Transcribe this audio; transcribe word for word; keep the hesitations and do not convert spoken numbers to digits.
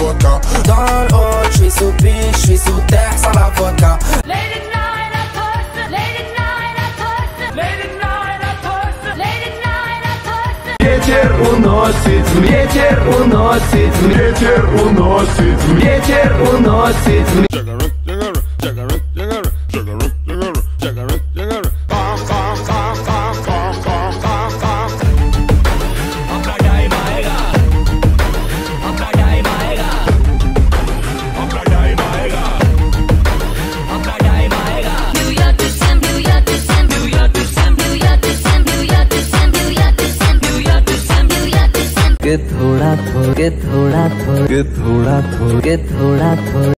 vodka. Dans le haut, j'suis sous piche, j'suis sous terre sans l'avocat. Late at night I toast, late at night I toast, late at night I toast, late at night I toast. Ветер уносит, ветер уносит, ветер уносит, ветер уносит. के थोड़ा थो के थोड़ा थो के थोड़ा थो के थोड़ा थो